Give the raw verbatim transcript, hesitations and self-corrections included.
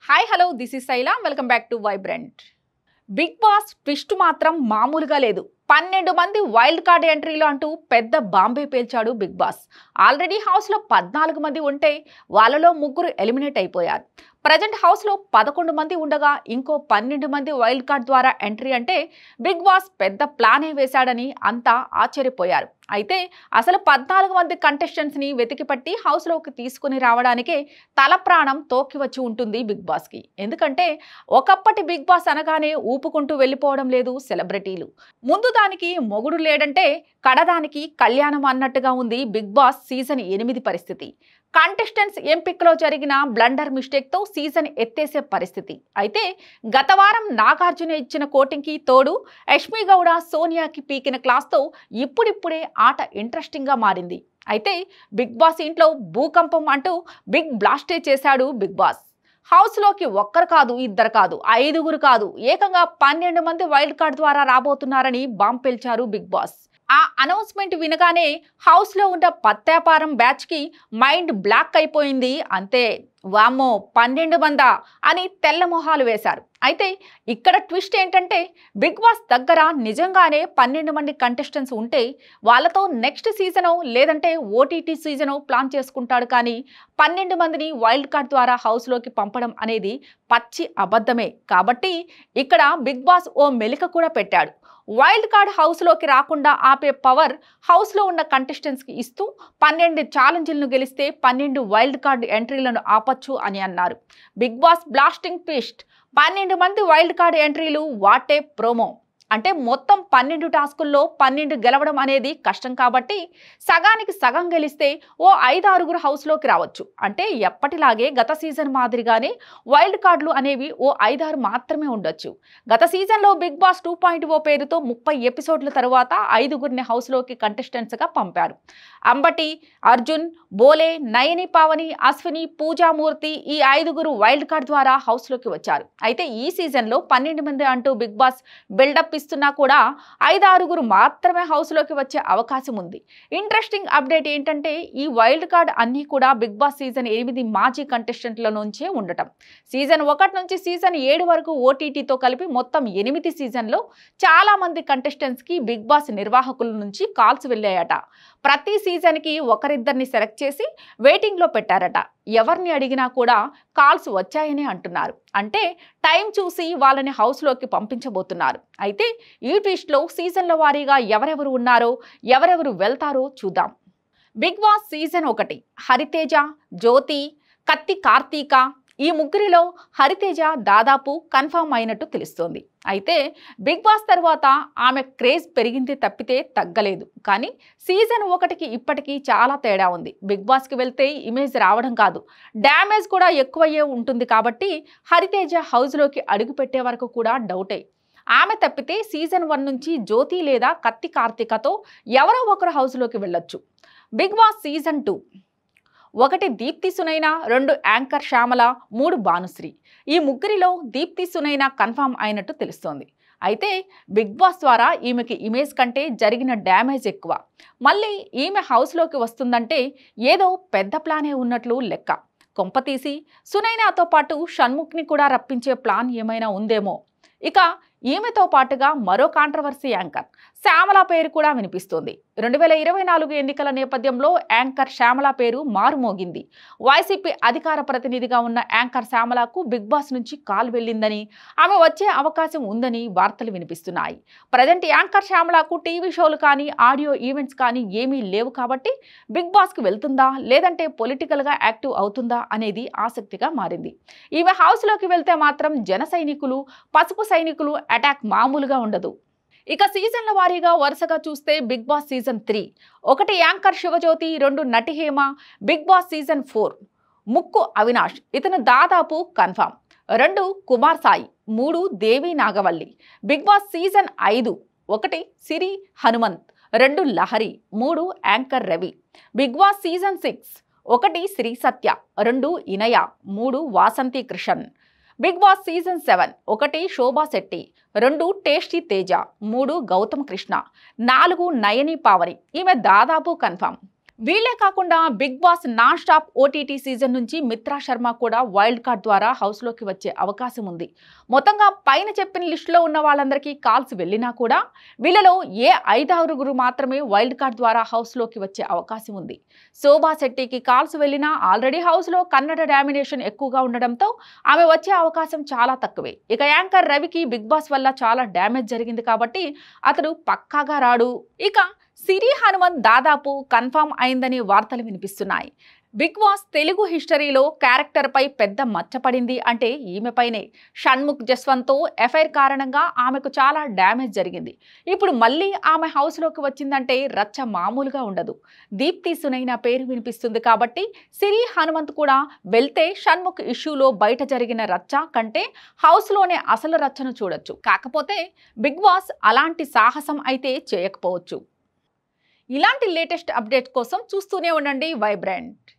Hi hello this is Shaila welcome back to vibrant. Big Boss twist మాత్రం మామూలుగా లేదు. పన్నెండు మంది వైల్డ్ కార్డ్ ఎంట్రీలు అంటూ పెద్ద బాంబే పేల్చాడు బిగ్ బాస్. ఆల్రెడీ హౌస్లో పద్నాలుగు మంది ఉంటే వాళ్ళలో ముగ్గురు ఎలిమినేట్ అయిపోయారు. ప్రజెంట్ హౌస్లో పదకొండు మంది ఉండగా ఇంకో పన్నెండు మంది వైల్డ్ కార్డ్ ద్వారా ఎంట్రీ అంటే బిగ్ బాస్ పెద్ద ప్లానే వేశాడని అంతా ఆశ్చర్యపోయారు. అయితే అసలు పద్నాలుగు మంది కంటెస్టెంట్స్ని వెతికిపట్టి హౌస్లోకి తీసుకుని రావడానికే తల ప్రాణం తోకి వచ్చి ఉంటుంది బిగ్ బాస్కి. ఎందుకంటే ఒకప్పటి బిగ్ బాస్ అనగానే ఊపుకుంటూ వెళ్ళిపోవడం లేదు సెలబ్రిటీలు. ముందు దానికి మొగుడు లేడంటే కడదానికి కళ్యాణం అన్నట్టుగా ఉంది బిగ్ బాస్ సీజన్ ఎనిమిది పరిస్థితి. కంటెస్టెంట్స్ ఎంపికలో జరిగిన బ్లండర్ మిస్టేక్తో సీజన్ ఎత్తేసే పరిస్థితి. అయితే గత వారం నాగార్జున ఇచ్చిన కోటింగ్కి తోడు యష్మి గౌడ సోనియాకి పీకిన క్లాస్తో ఇప్పుడిప్పుడే ఆట ఇంట్రెస్టింగ్గా మారింది. అయితే బిగ్ బాస్ ఇంట్లో భూకంపం అంటూ బిగ్ బ్లాస్టే చేశాడు బిగ్ బాస్. హౌస్లోకి ఒక్కరు కాదు, ఇద్దరు కాదు, ఐదుగురు కాదు, ఏకంగా పన్నెండు మంది వైల్డ్ కార్డ్ ద్వారా రాబోతున్నారని బాంబ్ పేల్చారు బిగ్ బాస్. ఆ అనౌన్స్మెంట్ వినగానే హౌస్లో ఉన్న పత్యాపారం బ్యాచ్కి మైండ్ బ్లాక్ అయిపోయింది. అంతే, వామ్మో పన్నెండు మందా అని తెల్ల మొహాలు వేశారు. అయితే ఇక్కడ ట్విస్ట్ ఏంటంటే బిగ్ బాస్ దగ్గర నిజంగానే పన్నెండు మంది కంటెస్టెంట్స్ ఉంటే వాళ్ళతో నెక్స్ట్ సీజనో లేదంటే ఓటీటీ సీజనో ప్లాన్ చేసుకుంటాడు. కానీ పన్నెండు మందిని వైల్డ్ కార్డ్ ద్వారా హౌస్లోకి పంపడం అనేది పచ్చి అబద్ధమే. కాబట్టి ఇక్కడ బిగ్ బాస్ ఓ మెలిక కూడా పెట్టాడు. వైల్డ్ కార్డ్ హౌస్లోకి రాకుండా ఆపే పవర్ హౌస్లో ఉన్న కంటెస్టెంట్స్కి ఇస్తూ పన్నెండు ఛాలెంజ్లను గెలిస్తే పన్నెండు వైల్డ్ కార్డ్ ఎంట్రీలను ఆపచ్చు అని అన్నారు. Big Boss blasting twist. పన్నెండు మంది వైల్డ్ కార్డ్ ఎంట్రీలు వాటే ప్రోమో. అంటే మొత్తం పన్నెండు టాస్కుల్లో పన్నెండు గెలవడం అనేది కష్టం కాబట్టి సగానికి సగం గెలిస్తే ఓ ఐదు ఆరుగురు హౌస్లోకి రావచ్చు. అంటే ఎప్పటిలాగే గత సీజన్ మాదిరిగానే వైల్డ్ కార్డులు అనేవి ఓ ఐదారు మాత్రమే ఉండొచ్చు. గత సీజన్లో Big Boss two point O పేరుతో ముప్పై ఎపిసోడ్ల తర్వాత ఐదుగురిని హౌస్లోకి కంటెస్టెంట్స్గా పంపారు. అంబటి, అర్జున్, బోలే, నయని, పావని, అశ్విని, పూజామూర్తి ఈ ఐదుగురు వైల్డ్ కార్డ్ ద్వారా హౌస్లోకి వచ్చారు. అయితే ఈ సీజన్లో పన్నెండు మంది అంటూ బిగ్ బాస్ బిల్డప్ ఇస్తున్నా కూడా ఐదారుగురు మాత్రమే హౌస్లోకి వచ్చే అవకాశం ఉంది. ఇంట్రెస్టింగ్ అప్డేట్ ఏంటంటే ఈ వైల్డ్ కార్డ్ అన్నీ కూడా బిగ్ బాస్ సీజన్ ఎనిమిది మాజీ కంటెస్టెంట్ల నుంచే ఉండటం. సీజన్ ఒకటి నుంచి సీజన్ ఏడు వరకు ఓటీటీతో కలిపి మొత్తం ఎనిమిది సీజన్లో చాలా మంది కంటెస్టెంట్స్కి బిగ్ బాస్ నిర్వాహకుల నుంచి కాల్స్ వెళ్ళాయట. ప్రతి సీజన్కి ఒకరిద్దరిని సెలెక్ట్ చేసి వెయిటింగ్లో పెట్టారట. ఎవరిని అడిగినా కూడా కాల్స్ వచ్చాయని అంటున్నారు. అంటే టైం చూసి వాళ్ళని హౌస్లోకి పంపించబోతున్నారు. అయితే ఈ ట్విస్ట్లో సీజన్ల వారీగా ఎవరెవరు ఉన్నారో ఎవరెవరు వెళ్తారో చూద్దాం. బిగ్ బాస్ సీజన్ ఒకటి హరితేజ, జ్యోతి, కత్తి కార్తీక. ఈ ముగ్గురిలో హరితేజ దాదాపు కన్ఫర్మ్ అయినట్టు తెలుస్తోంది. అయితే బిగ్ బాస్ తర్వాత ఆమె క్రేజ్ పెరిగింది తప్పితే తగ్గలేదు. కానీ సీజన్ ఒకటికి ఇప్పటికీ చాలా తేడా ఉంది. బిగ్ బాస్కి వెళ్తే ఇమేజ్ రావడం కాదు, డ్యామేజ్ కూడా ఎక్కువయ్యే ఉంటుంది. కాబట్టి హరితేజ హౌస్లోకి అడుగు పెట్టే వరకు కూడా డౌటే. ఆమె తప్పితే సీజన్ వన్ నుంచి జ్యోతి లేదా కత్తి కార్తీకతో ఎవరో ఒకరు హౌస్లోకి వెళ్ళొచ్చు. బిగ్ బాస్ సీజన్ టూ ఒకటి దీప్తి సునైనా, రెండు యాంకర్ శ్యామల, మూడు భానుశ్రీ. ఈ ముగ్గురిలో దీప్తి సునైనా కన్ఫర్మ్ అయినట్టు తెలుస్తోంది. అయితే బిగ్ బాస్ ద్వారా ఈమెకి ఇమేజ్ కంటే జరిగిన డ్యామేజ్ ఎక్కువ. మళ్ళీ ఈమె హౌస్లోకి వస్తుందంటే ఏదో పెద్ద ప్లానే ఉన్నట్లు లెక్క. కొంపతీసి సునైనాతో పాటు షణ్ముఖ్ని కూడా రప్పించే ప్లాన్ ఏమైనా ఉందేమో. ఇక ఈమెతో పాటుగా మరో కాంట్రవర్సీ యాంకర్ శ్యామల పేరు కూడా వినిపిస్తోంది. రెండు వేల ఇరవై నాలుగు ఎన్నికల నేపథ్యంలో యాంకర్ శ్యామల పేరు మారుమోగింది. వైసీపీ అధికార ప్రతినిధిగా ఉన్న యాంకర్ శ్యామలకు బిగ్ బాస్ నుంచి కాల్ వెళ్ళిందని, ఆమె వచ్చే అవకాశం ఉందని వార్తలు వినిపిస్తున్నాయి. ప్రజెంట్ యాంకర్ శ్యామలకు టీవీ షోలు కానీ ఆడియో ఈవెంట్స్ కానీ ఏమీ లేవు. కాబట్టి బిగ్ బాస్కి వెళ్తుందా లేదంటే పొలిటికల్గా యాక్టివ్ అవుతుందా అనేది ఆసక్తిగా మారింది. ఈమె హౌస్లోకి వెళ్తే మాత్రం జన సైనికులు, పసుపు సైనికులు అటాక్ మామూలుగా ఉండదు. ఇక సీజన్ల వారీగా వరుసగా చూస్తే బిగ్ బాస్ సీజన్ త్రీ ఒకటి యాంకర్ శివజ్యోతి, రెండు నటి Hema. Big Boss season four Mukku Avinash, ఇతను దాదాపు కన్ఫామ్. రెండు కుమార్ సాయి, మూడు Devi Nagavalli. Big Boss season ఐదు ఒకటి సిరి హనుమంత్, రెండు లహరి, మూడు anchor Ravi. Big Boss season six ఒకటి శ్రీ సత్య, రెండు ఇనయ, మూడు Vasanthi Krishnan. Big Boss season seven ఒకటి శోభా శెట్టి, రెండు టేస్టీ తేజ, మూడు గౌతమ్ కృష్ణ, నాలుగు నయని పావని. ఈమె దాదాపు కన్ఫామ్. వీళ్ళే కాకుండా Big Boss non stop OTT season నుంచి మిత్రా శర్మ కూడా వైల్డ్ కార్డ్ ద్వారా హౌస్లోకి వచ్చే అవకాశం ఉంది. మొత్తంగా పైన చెప్పిన లిస్టులో ఉన్న వాళ్ళందరికీ కాల్స్ వెళ్ళినా కూడా వీళ్ళలో ఏ ఐదారుగురు మాత్రమే వైల్డ్ కార్డ్ ద్వారా హౌస్లోకి వచ్చే అవకాశం ఉంది. శోభా శెట్టికి కాల్స్ వెళ్ళినా ఆల్రెడీ హౌస్లో కన్నడ డామినేషన్ ఎక్కువగా ఉండడంతో ఆమె వచ్చే అవకాశం చాలా తక్కువే. ఇక యాంకర్ రవికి బిగ్ బాస్ వల్ల చాలా డ్యామేజ్ జరిగింది కాబట్టి అతడు పక్కాగా రాడు. ఇక సిరి హనుమంత్ దాదాపు కన్ఫర్మ్ అయిందని వార్తలు వినిపిస్తున్నాయి. బిగ్ బాస్ తెలుగు హిస్టరీలో క్యారెక్టర్ పై పెద్ద మచ్చపడింది అంటే ఈమెపైనే. షణ్ముఖ్ జస్వంత్తో ఎఫైర్ కారణంగా ఆమెకు చాలా డ్యామేజ్ జరిగింది. ఇప్పుడు మళ్ళీ ఆమె హౌస్లోకి వచ్చిందంటే రచ్చ మామూలుగా ఉండదు. దీప్తి సునైనా పేరు వినిపిస్తుంది కాబట్టి సిరి హనుమంత్ కూడా వెళ్తే షణ్ముఖ్ ఇష్యూలో బయట జరిగిన రచ్చ కంటే హౌస్లోనే అసలు రచ్చను చూడొచ్చు. కాకపోతే బిగ్ బాస్ అలాంటి సాహసం అయితే చేయకపోవచ్చు. ఇలాంటి లేటెస్ట్ అప్డేట్ కోసం చూస్తూనే ఉండండి వైబ్రెంట్.